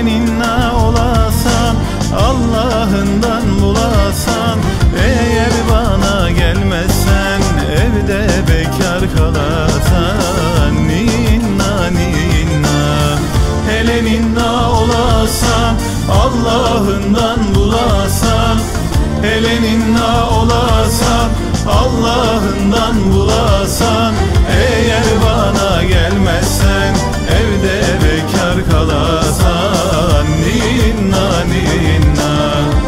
ninna olasan, Allah'ından bulasan, eğer bana gelmezsen, evde bekar kalasan, ninna ninna. Hele ninna olasan, Allah'ından bulasan, hele ninna olasan, Allah'ından bulasan, eğer bana gelmezsen, evde bekar kalasan, ninna ninna.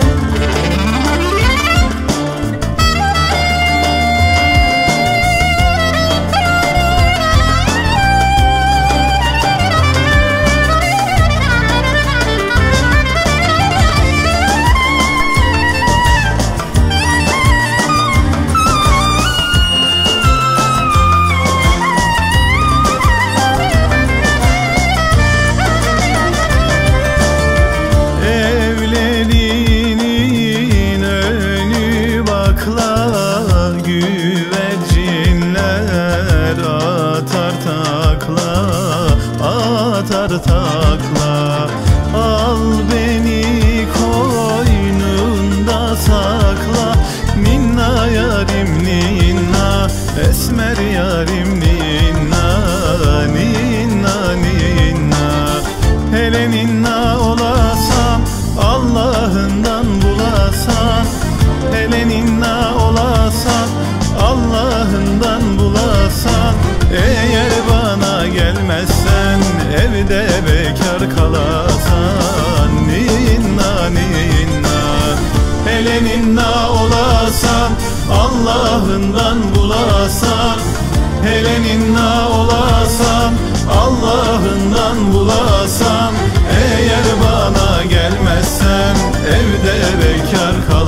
Güvercinler atar takla, atar takla. Al beni koynunda sakla, ninna yarim ninna, esmer yarim ninna, ninna ninna. Hele ninna olasam, Allah'ından bulasan, hele ninna olasan, Allah'ından bulasan, eğer bana gelmezsen, evde bekar kalasan, ninna ninna. Hele ninna olasan, Allah'ından bulasan, hele ninna olasan, Allah'ından bulasan, eğer bana gelmezsen, evde bekar kalasan.